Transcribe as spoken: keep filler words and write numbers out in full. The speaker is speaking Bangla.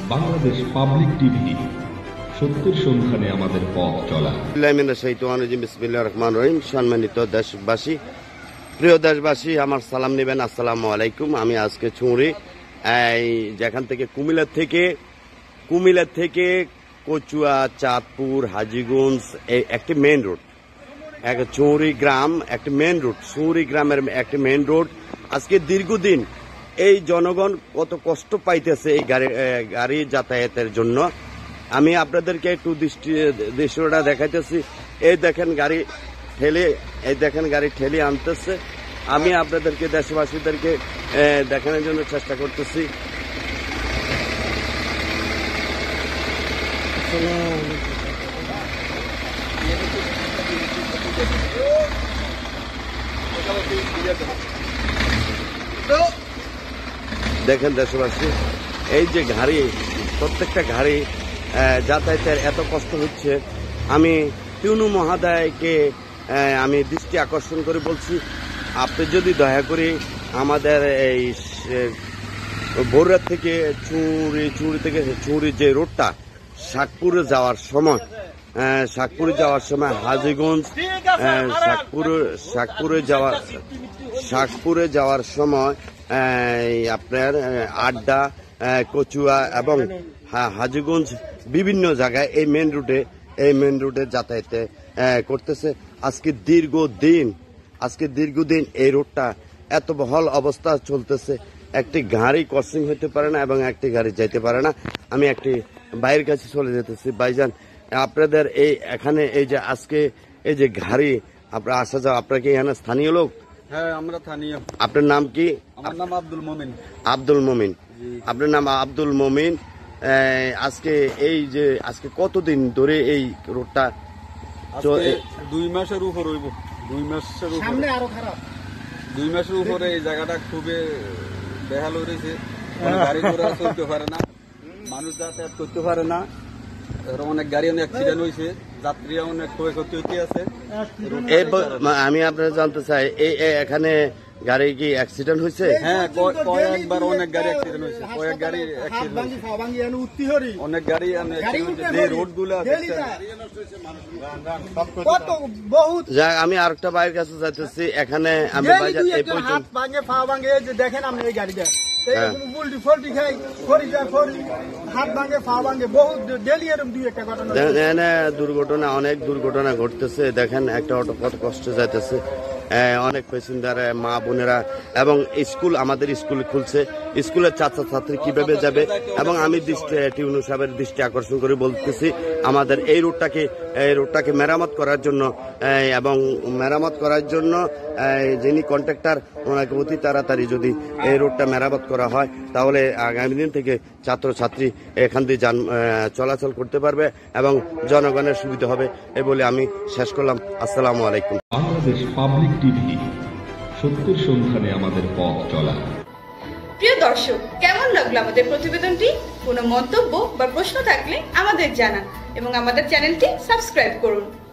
বাংলাদেশ পাবলিক টিভি, সত্যের সন্ধানে আমাদের পথ চলা। বিসমিল্লাহির রহমানির রহিম। সম্মানিত দেশবাসী, প্রিয় দেশবাসী, আমার সালাম নেবেন। আসসালামু আলাইকুম। আমি আজকে চুঁড়ি এই যেখান থেকে কুমিল্লা থেকে কুমিল্লা থেকে কচুয়া, চাঁদপুর, হাজীগঞ্জ এই একটি মেইন রোড, এক চৌরি গ্রাম একটি মেইন রোড, চৌরি গ্রামের একটি মেইন রোড। আজকে দীর্ঘদিন এই জনগণ কত কষ্ট পাইতেছে এই গাড়ি গাড়ি যাতায়াতের জন্য। আমি আপনাদেরকে একটু দৃষ্টি দৃশ্যটা দেখাইতেছি। এই দেখেন গাড়ি ঠেলে এই দেখেন গাড়ি ঠেলে আনতেছে। আমি আপনাদেরকে দেশবাসীদেরকে দেখানোর জন্য চেষ্টা করতেছি। দেখেন দেশবাসী, এই যে গাড়ি, প্রত্যেকটা গাড়ি যাতায়াতের এত কষ্ট হচ্ছে। আমি টিউনু মহোদয়কে আমি দৃষ্টি আকর্ষণ করে বলছি, আপনি যদি দয়া করে আমাদের এই বগুড়া থেকে চুঁড়ি চুঁড়ি থেকে চুঁড়ি যে রোডটা শাকপুরে যাওয়ার সময় শাকপুরে যাওয়ার সময় হাজীগঞ্জ শাকপুরে শাকপুরে যাওয়ার শাকপুরে যাওয়ার সময় আপনার আড্ডা, কচুয়া এবং হাজীগঞ্জ বিভিন্ন জায়গায় এই মেন রুটে এই মেন রুটে যাতায়াতে করতেছে। আজকে দীর্ঘদিন আজকে দীর্ঘদিন এই রোডটা এত বহল অবস্থা চলতেছে, একটি গাড়ি ক্রসিং হইতে পারে না এবং একটি গাড়ি যাইতে পারে না। আমি একটি বাইরের কাছে চলে যেতেছি। ভাইজান, আপনাদের এই এখানে এই যে আজকে এই যে গাড়ি আপনার আসা যাওয়া, আপনার কি এখানে স্থানীয় লোক? হ্যাঁ, আমরা স্থানীয়। আপনার নাম কি? আমার নাম আব্দুল মমিন। আব্দুল মমিন, আপনার নাম আব্দুল মমিন। আজকে এই যে আজকে কতদিন ধরে এই রোডটা? দুই মাসের উপর হইব। দুই মাসের উপরে আরো খারাপ। দুই মাসের উপরে এই জায়গাটা খুবই বেহাল হয়েছে। গাড়ি ঘোড়া চলতে পারে না, মানুষ যাতায়াত করতে পারে না। অনেক গাড়ি অনেক অ্যাক্সিডেন্ট হয়েছে, যাত্রীরা অনেক ক্ষয়ক্ষতি হইতে আছে। আমি আপনার জানতে চাই, এই এখানে গাড়ি কি অ্যাক্সিডেন্ট হয়েছে? হ্যাঁ, কয়েকবার অনেক গাড়ি অ্যাক্সিডেন্ট হয়েছে। কয়েক গাড়ি অনেক গাড়ি যে রোড গুলো আমি আরেকটা বাইরের কাছে যাইতেছি। এখানে আমি দেখেন আপনি এই গাড়িটা দুর্ঘটনা অনেক দুর্ঘটনা ঘটতেছে। দেখেন একটা অটো কত কষ্ট যাইতেছে, অনেক প্যাসেঞ্জার, মা বোনেরা এবং স্কুল, আমাদের স্কুল খুলছে, স্কুলের ছাত্রছাত্রী কিভাবে যাবে। এবং আমি দৃষ্টি টিউনু সাহেবের দৃষ্টি আকর্ষণ করে বলতেছি, আমাদের এই রোডটাকে এই রোডটাকে মেরামত করার জন্য এবং মেরামত করার জন্য যিনি কন্ট্রাক্টর, ওনাকে অতি তাড়াতাড়ি যদি এই রোডটা মেরামত করা হয়, তাহলে আগামী দিন থেকে ছাত্রছাত্রী এখান দিয়ে যান চলাচল করতে পারবে এবং জনগণের সুবিধা হবে। এ বলে আমি শেষ করলাম। আসসালামু আলাইকুম। বাংলাদেশ পাবলিক টিভি, সত্যের সন্ধানে আমাদের পথ চলা। প্রিয় দর্শক, কেমন লাগলো আমাদের প্রতিবেদনটি? কোনো মন্তব্য বা প্রশ্ন থাকলে আমাদের জানান এবং আমাদের চ্যানেলটি সাবস্ক্রাইব করুন।